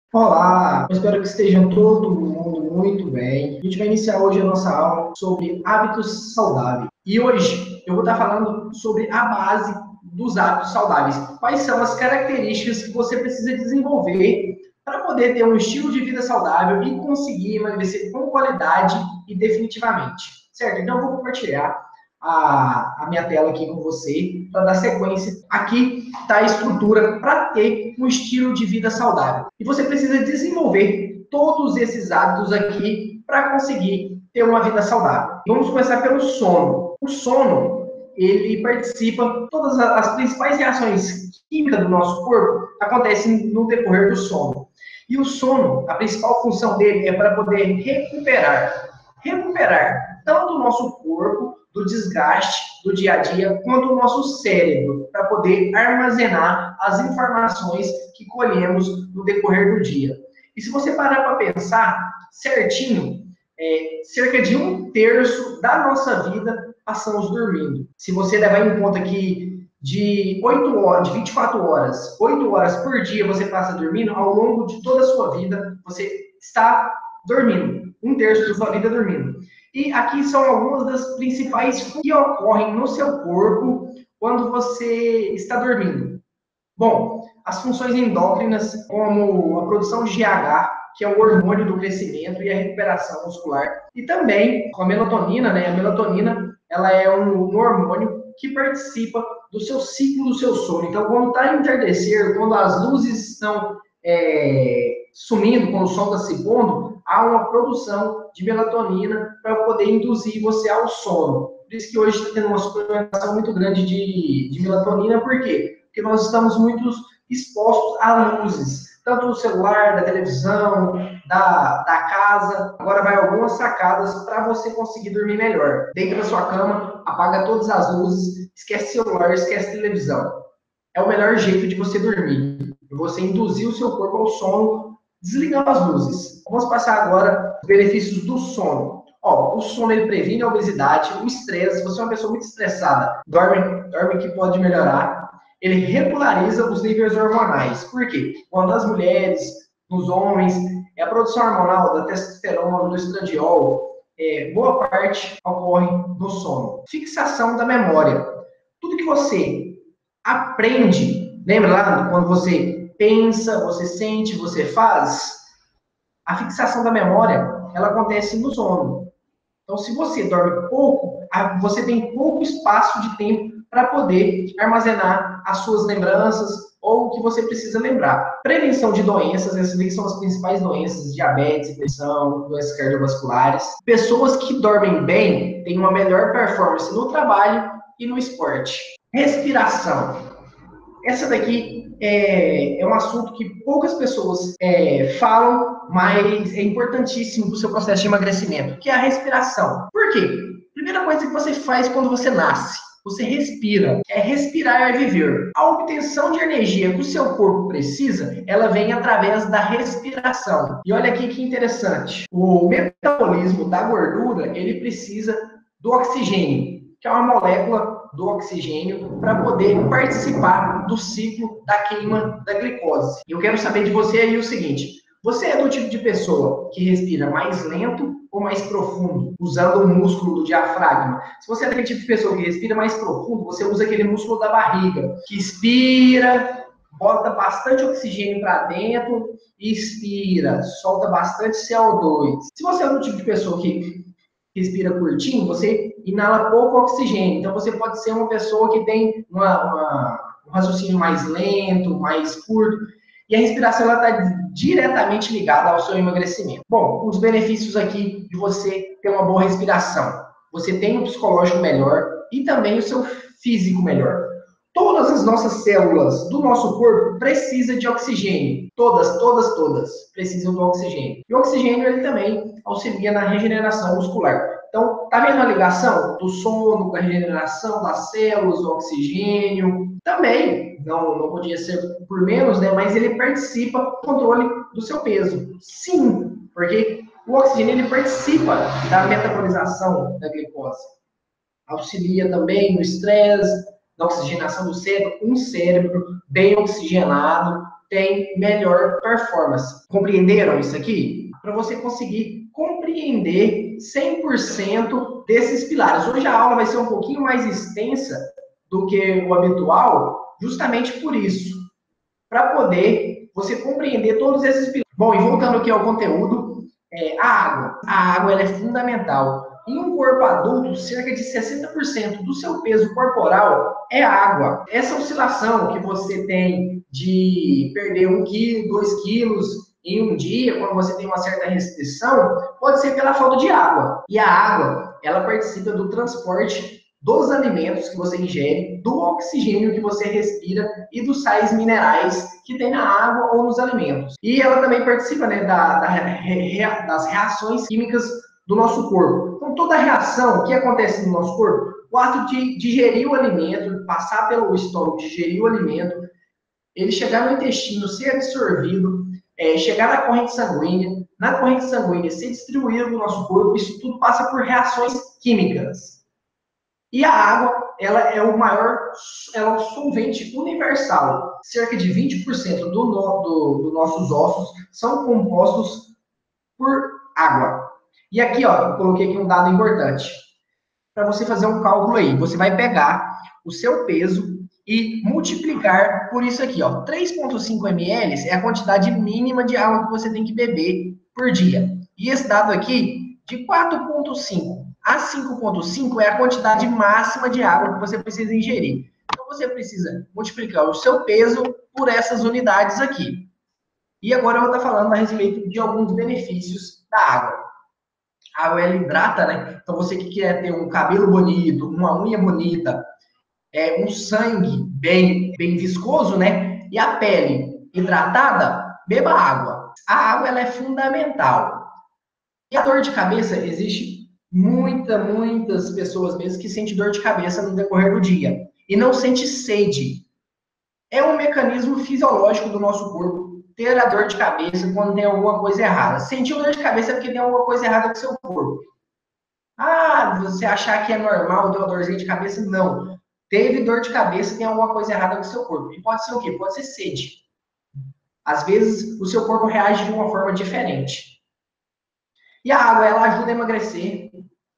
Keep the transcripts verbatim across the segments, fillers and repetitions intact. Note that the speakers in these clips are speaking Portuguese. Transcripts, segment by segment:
Olá, eu espero que estejam todo mundo muito bem. A gente vai iniciar hoje a nossa aula sobre hábitos saudáveis. E hoje eu vou estar falando sobre a base dos hábitos saudáveis. Quais são as características que você precisa desenvolver para poder ter um estilo de vida saudável e conseguir emagrecer com qualidade e definitivamente. Certo? Então eu vou compartilhar a, a minha tela aqui com você para dar sequência. Aqui está a estrutura para ter um estilo de vida saudável. E você precisa desenvolver todos esses hábitos aqui para conseguir ter uma vida saudável. Vamos começar pelo sono. O sono, ele participa, todas as principais reações químicas do nosso corpo acontecem no decorrer do sono. E o sono, a principal função dele é para poder recuperar. Recuperar tanto o nosso corpo do desgaste do dia a dia, quanto o nosso cérebro, para poder armazenar as informações que colhemos no decorrer do dia. E se você parar para pensar certinho, é, cerca de um terço da nossa vida passamos dormindo. Se você levar em conta que de oito horas, de vinte e quatro horas, oito horas por dia você passa dormindo, ao longo de toda a sua vida, você está dormindo. Um terço da sua vida dormindo. E aqui são algumas das principais que ocorrem no seu corpo quando você está dormindo. Bom, as funções endócrinas, como a produção de G H, que é o hormônio do crescimento e a recuperação muscular, e também com a melatonina, né? A melatonina, ela é um, um hormônio que participa do seu ciclo do seu sono. Então, quando está entardecer, quando as luzes estão é, sumindo, quando o sol está se pondo, há uma produção de melatonina para poder induzir você ao sono. Por isso que hoje está tendo uma suplementação muito grande de, de melatonina, por quê? Porque nós estamos muito expostos a luzes, tanto do celular, da televisão, da, da casa. Agora vai algumas sacadas para você conseguir dormir melhor. Deita na sua cama, apaga todas as luzes, esquece celular, esquece televisão. É o melhor jeito de você dormir. Você induzir o seu corpo ao sono desligando as luzes. Vamos passar agora os benefícios do sono. Ó, o sono ele previne a obesidade, o estresse. Se você é uma pessoa muito estressada, dorme, dorme que pode melhorar. Ele regulariza os níveis hormonais. Por quê? Quando as mulheres, nos homens, é a produção hormonal da testosterona, do estradiol, é, boa parte ocorre no sono. Fixação da memória. Tudo que você aprende, lembra lá quando você pensa, você sente, você faz? A fixação da memória, ela acontece no sono. Então, se você dorme pouco, você tem pouco espaço de tempo para poder armazenar as suas lembranças ou o que você precisa lembrar. Prevenção de doenças, essas aqui são as principais doenças, diabetes, hipertensão, doenças cardiovasculares. Pessoas que dormem bem têm uma melhor performance no trabalho e no esporte. Respiração. Essa daqui é, é um assunto que poucas pessoas é, falam, mas é importantíssimo para o seu processo de emagrecimento, que é a respiração. Por quê? Primeira coisa que você faz quando você nasce, você respira. É respirar é viver. A obtenção de energia que o seu corpo precisa, ela vem através da respiração. E olha aqui que interessante. O metabolismo da gordura, ele precisa do oxigênio, que é uma molécula do oxigênio para poder participar do ciclo da queima da glicose. E eu quero saber de você aí o seguinte: você é do tipo de pessoa que respira mais lento ou mais profundo, usando o músculo do diafragma? Se você é daquele tipo de pessoa que respira mais profundo, você usa aquele músculo da barriga, que expira, bota bastante oxigênio para dentro, expira, solta bastante C O dois. Se você é do tipo de pessoa que respira curtinho, você inala pouco oxigênio. Então, você pode ser uma pessoa que tem uma, uma, um raciocínio mais lento, mais curto. E a respiração está diretamente ligada ao seu emagrecimento. Bom, os benefícios aqui de você ter uma boa respiração. Você tem um psicológico melhor e também o seu físico melhor. Todas as nossas células do nosso corpo precisam de oxigênio. Todas, todas, todas precisam do oxigênio. E o oxigênio ele também auxilia na regeneração muscular. Então, tá vendo a ligação do sono com a regeneração das células, do oxigênio? Também, não, não podia ser por menos, né? Mas ele participa do controle do seu peso. Sim, porque o oxigênio ele participa da metabolização da glicose. Auxilia também no estresse, na oxigenação do cérebro. Um cérebro bem oxigenado tem melhor performance. Compreenderam isso aqui? Para você conseguir compreender cem por cento desses pilares. Hoje a aula vai ser um pouquinho mais extensa do que o habitual, justamente por isso, para poder você compreender todos esses pilares. Bom, e voltando aqui ao conteúdo, é, a água. A água ela é fundamental. Em um corpo adulto, cerca de sessenta por cento do seu peso corporal é água. Essa oscilação que você tem de perder um quilo, dois quilos em um dia, quando você tem uma certa restrição, pode ser pela falta de água. E a água, ela participa do transporte dos alimentos que você ingere, do oxigênio que você respira e dos sais minerais que tem na água ou nos alimentos. E ela também participa, né, da, da, das reações químicas do nosso corpo. Então, toda reação que acontece no nosso corpo, o ato de digerir o alimento, passar pelo estômago, digerir o alimento, ele chegar no intestino, ser absorvido, é, chegar na corrente sanguínea, na corrente sanguínea ser distribuído no nosso corpo, isso tudo passa por reações químicas. E a água, ela é o maior, ela é um solvente universal. Cerca de vinte por cento do, no, do, dos nossos ossos são compostos por água. E aqui, ó, eu coloquei aqui um dado importante. Para você fazer um cálculo aí, você vai pegar o seu peso e multiplicar por isso aqui, ó. três vírgula cinco mililitros é a quantidade mínima de água que você tem que beber por dia. E esse dado aqui, de quatro vírgula cinco a cinco vírgula cinco é a quantidade máxima de água que você precisa ingerir. Então, você precisa multiplicar o seu peso por essas unidades aqui. E agora eu vou estar falando a respeito de alguns benefícios da água. A água, ela hidrata, né? Então, você que quer ter um cabelo bonito, uma unha bonita, é, um sangue bem, bem viscoso, né? E a pele hidratada, beba água. A água, ela é fundamental. E a dor de cabeça, existe muita, muitas pessoas mesmo que sentem dor de cabeça no decorrer do dia. E não sente sede. É um mecanismo fisiológico do nosso corpo ter a dor de cabeça quando tem alguma coisa errada. Sentiu dor de cabeça é porque tem alguma coisa errada com o seu corpo. Ah, você achar que é normal ter uma dorzinha de cabeça? Não. Teve dor de cabeça, tem alguma coisa errada com o seu corpo. E pode ser o quê? Pode ser sede. Às vezes, o seu corpo reage de uma forma diferente. E a água, ela ajuda a emagrecer,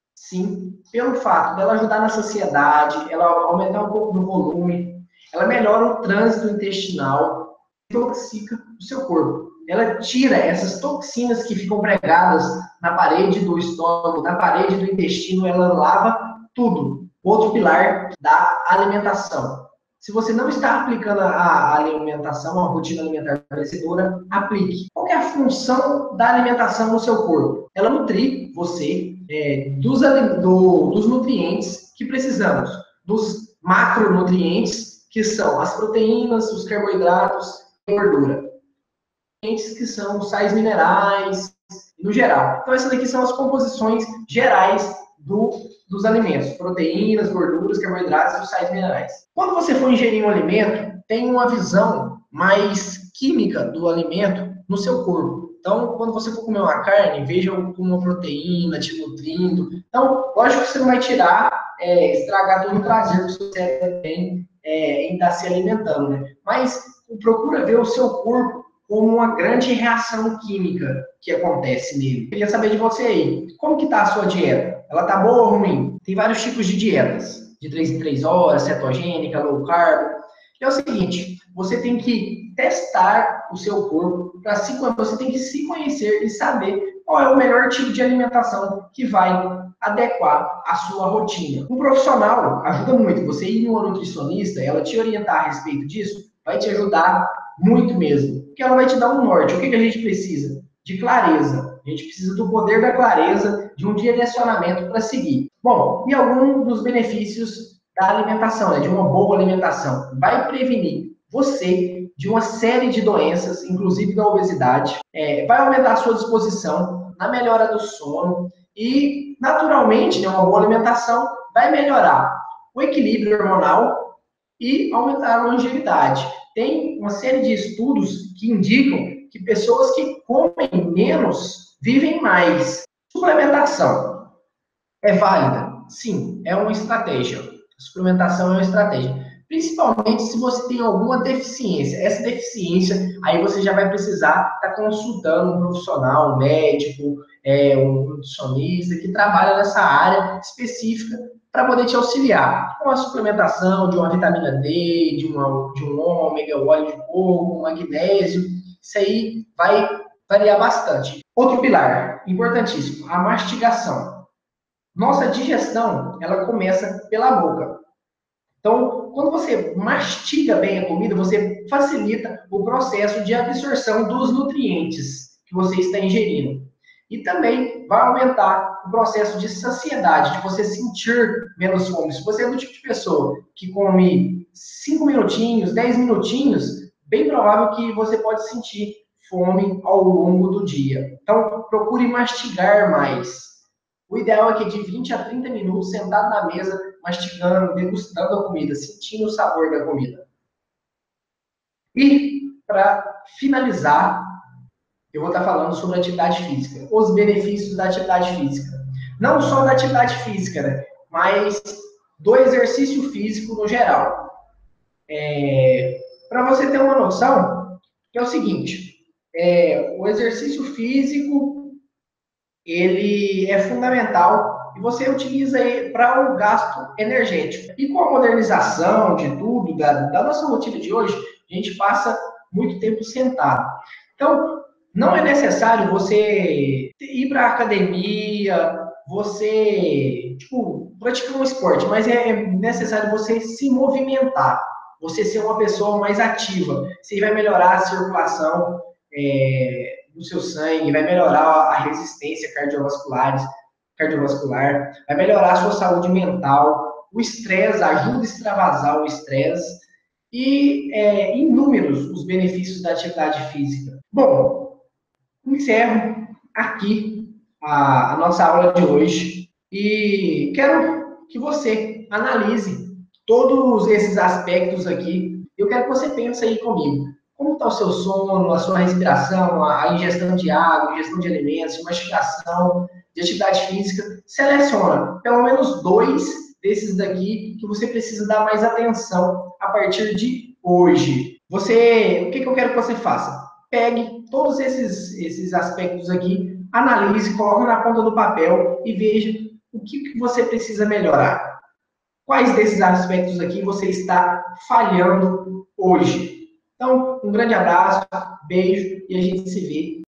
sim, pelo fato dela ajudar na saciedade, ela aumentar um pouco do volume, ela melhora o trânsito intestinal, intoxica o seu corpo. Ela tira essas toxinas que ficam pregadas na parede do estômago, na parede do intestino, ela lava tudo. Outro pilar da alimentação. Se você não está aplicando a alimentação, a rotina alimentar vencedora, aplique. Qual é a função da alimentação no seu corpo? Ela nutrir você é, dos, do, dos nutrientes que precisamos, dos macronutrientes, que são as proteínas, os carboidratos e gordura. Nutrientes que são os sais minerais, no geral. Então, essas aqui são as composições gerais do, dos alimentos. Proteínas, gorduras, carboidratos e os sais minerais. Quando você for ingerir um alimento, tem uma visão mais química do alimento no seu corpo. Então, quando você for comer uma carne, veja como uma proteína te nutrindo. Então, lógico que você não vai tirar, é, estragar todo o prazer que o seu cérebro tem é, em estar se alimentando, né? Mas procura ver o seu corpo como uma grande reação química que acontece nele. Eu queria saber de você aí, como que está a sua dieta? Ela está boa ou ruim? Tem vários tipos de dietas, de três em três horas, cetogênica, low carb. E é o seguinte, você tem que testar o seu corpo, para se, você tem que se conhecer e saber qual é o melhor tipo de alimentação que vai adequar a sua rotina. Um profissional ajuda muito. Você ir em uma nutricionista, ela te orientar a respeito disso, vai te ajudar muito mesmo. Porque ela vai te dar um norte. O que, que a gente precisa? De clareza. A gente precisa do poder da clareza, de um direcionamento para seguir. Bom, e algum dos benefícios da alimentação, né? De uma boa alimentação. Vai prevenir você de uma série de doenças, inclusive da obesidade. É, vai aumentar a sua disposição na melhora do sono. E, naturalmente, né, uma boa alimentação vai melhorar o equilíbrio hormonal e aumentar a longevidade. Tem uma série de estudos que indicam que pessoas que comem menos vivem mais. Suplementação é válida? Sim, é uma estratégia. A suplementação é uma estratégia. Principalmente se você tem alguma deficiência. Essa deficiência, aí você já vai precisar estar consultando um profissional, um médico, é, um nutricionista que trabalha nessa área específica para poder te auxiliar com a suplementação de uma vitamina D, de, uma, de um ômega, óleo de coco, um magnésio. Isso aí vai variar bastante. Outro pilar importantíssimo, a mastigação. Nossa digestão, ela começa pela boca. Então, quando você mastiga bem a comida, você facilita o processo de absorção dos nutrientes que você está ingerindo. E também vai aumentar o processo de saciedade, de você sentir menos fome. Se você é do tipo de pessoa que come cinco minutinhos, dez minutinhos, bem provável que você pode sentir fome ao longo do dia. Então, procure mastigar mais. O ideal é que de vinte a trinta minutos sentado na mesa, mastigando, degustando a comida, sentindo o sabor da comida. E, para finalizar, eu vou estar falando sobre atividade física, os benefícios da atividade física. Não só da atividade física, né, mas do exercício físico no geral. É, para você ter uma noção, que é o seguinte, é, o exercício físico, ele é fundamental e você utiliza ele para o gasto energético. E com a modernização de tudo, da, da nossa rotina de hoje, a gente passa muito tempo sentado. Então, não é necessário você ir para a academia, você, tipo, praticar um esporte, mas é necessário você se movimentar, você ser uma pessoa mais ativa. Você vai melhorar a circulação é, do seu sangue, vai melhorar a resistência cardiovascular, cardiovascular, vai melhorar a sua saúde mental, o estresse, ajuda a extravasar o estresse e é, inúmeros os benefícios da atividade física. Bom, encerro aqui a, a nossa aula de hoje e quero que você analise todos esses aspectos aqui. Eu quero que você pense aí comigo. Como está o seu sono, a sua respiração, a ingestão de água, ingestão de alimentos, de mastigação, de atividade física? Seleciona pelo menos dois desses daqui que você precisa dar mais atenção a partir de hoje. Você, o que, que eu quero que você faça? Pegue todos esses, esses aspectos aqui, analise, coloque na ponta do papel e veja o que, que você precisa melhorar. Quais desses aspectos aqui você está falhando hoje? Então, um grande abraço, beijo e a gente se vê